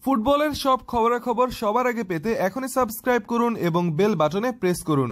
ফুটবলের সব খবরাখবর সবার আগে পেতে এখনই সাবস্ক্রাইব করুন এবং বেল বাটনে প্রেস করুন।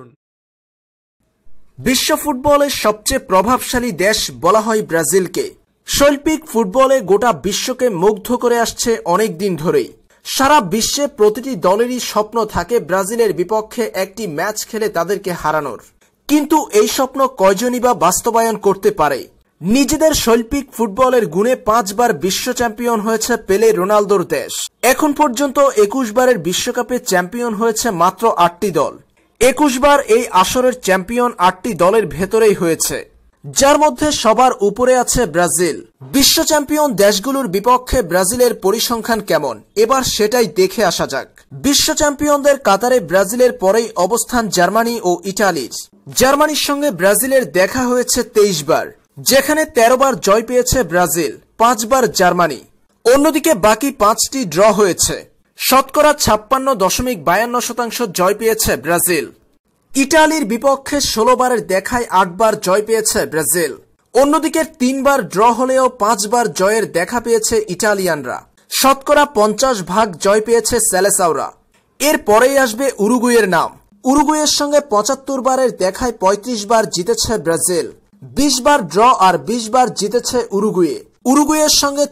বিশ্ব ফুটবলের সবচেয়ে প্রভাবশালী দেশ বলা হয় ব্রাজিলকে। শৈল্পিক ফুটবলে গোটা বিশ্বকে মুগ্ধ করে আসছে অনেক দিন ধরেই। সারা বিশ্বে প্রতিটি দলেরই স্বপ্ন থাকে ব্রাজিলের বিপক্ষে একটি ম্যাচ খেলে তাদেরকে হারানোর, কিন্তু এই স্বপ্ন কয়জনই বা বাস্তবায়ন করতে পারে? নিজেদের শৈল্পিক ফুটবলের গুণে 5 বার বিশ্ব চ্যাম্পিয়ন হয়েছে পেলে রোনালদোর দেশ। এখন পর্যন্ত 21 বারের বিশ্বকাপে চ্যাম্পিয়ন হয়েছে মাত্র 8টি দল। 21 বার এই আসরের চ্যাম্পিয়ন 8টি দলের ভেতরেই হয়েছে, যার মধ্যে সবার উপরে আছে ব্রাজিল। বিশ্ব চ্যাম্পিয়ন দেশগুলোর বিপক্ষে ব্রাজিলের পরিসংখ্যান কেমন, এবার সেটাই দেখে আসা যাক। বিশ্ব চ্যাম্পিয়নদের কাতারে ব্রাজিলের পরেই অবস্থান জার্মানি ও ইটালির। জার্মানির সঙ্গে ব্রাজিলের দেখা হয়েছে 23 বার, যেখানে 13 বার জয় পেয়েছে ব্রাজিল, 5 বার জার্মানি। অন্যদিকে বাকি 5টি ড্র হয়েছে। শতকরা 56.52% জয় পেয়েছে ব্রাজিল। ইটালির বিপক্ষে 16 বারের দেখায় 8 বার জয় পেয়েছে ব্রাজিল। অন্যদিকে 3 বার ড্র হলেও 5 বার জয়ের দেখা পেয়েছে ইটালিয়ানরা। শতকরা 50% জয় পেয়েছে সেলেসাওরা। এর পরেই আসবে উরুগুয়ের নাম। উরুগুয়ের সঙ্গে 75 বারের দেখায় 35 বার জিতেছে ব্রাজিল। 20 বার ড্র আর 20 বার জিতেছে উরুগুয়ে। উরুগুয়ের সঙ্গে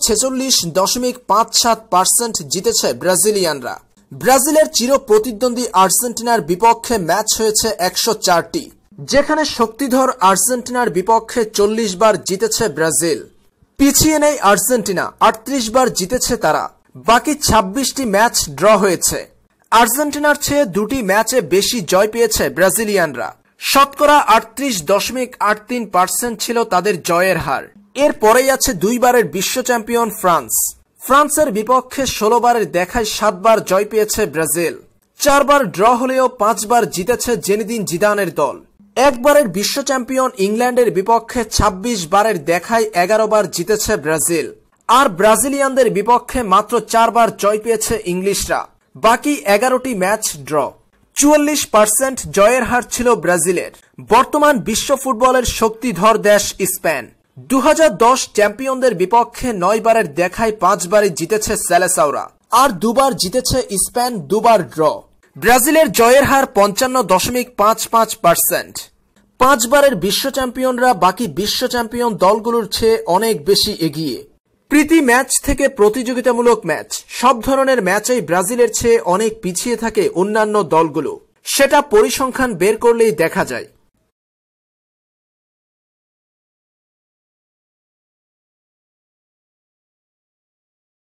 46.57% জিতেছে ব্রাজিলিয়ানরা। ব্রাজিলের চির প্রতিদ্বন্দ্বী আর্জেন্টিনার বিপক্ষে ম্যাচ হয়েছে 104টি, যেখানে শক্তিধর আর্জেন্টিনার বিপক্ষে 40 বার জিতেছে ব্রাজিল। পিছিয়ে নেই আর্জেন্টিনা, 38 বার জিতেছে তারা। বাকি 26টি ম্যাচ ড্র হয়েছে। আর্জেন্টিনার চেয়ে 2টি ম্যাচে বেশি জয় পেয়েছে ব্রাজিলিয়ানরা। শতকরা 38.83% ছিল তাদের জয়ের হার। এর পরেই আছে 2 বারের বিশ্ব চ্যাম্পিয়ন ফ্রান্স। ফ্রান্সের বিপক্ষে 16 বারের দেখায় 7 বার জয় পেয়েছে ব্রাজিল। 4 বার ড্র হলেও 5 বার জিতেছে জেনেদিন জিদানের দল। 1 বারের বিশ্ব চ্যাম্পিয়ন ইংল্যান্ডের বিপক্ষে 26 বারের দেখায় 11 বার জিতেছে ব্রাজিল। আর ব্রাজিলিয়ানদের বিপক্ষে মাত্র 4 বার জয় পেয়েছে ইংলিশরা। বাকি 11টি ম্যাচ ড্র। 44% জয়ের হার ছিল ব্রাজিলের। বর্তমান বিশ্ব ফুটবলের শক্তিধর দেশ স্পেন। 2010 চ্যাম্পিয়নদের বিপক্ষে 9 বারের দেখায় 5 বারই জিতেছে সেলেসাওরা। আর 2 বার জিতেছে স্পেন, 2 বার ড্র। ব্রাজিলের জয়ের হার 55.55%। 5 বারের বিশ্ব চ্যাম্পিয়নরা বাকি বিশ্ব চ্যাম্পিয়ন দলগুলোর চেয়ে অনেক বেশি এগিয়ে। প্রীতি ম্যাচ থেকে প্রতিযোগিতামূলক ম্যাচ, সব ধরনের ম্যাচেই ব্রাজিলের চেয়ে অনেক পিছিয়ে থাকে অন্যান্য দলগুলো। সেটা পরিসংখ্যান বের করলেই দেখা যায়।